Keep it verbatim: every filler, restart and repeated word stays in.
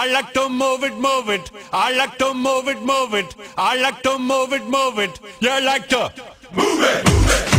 I like to move it, move it. I like to move it, move it. I like to move it, move it. You like to move it, move it.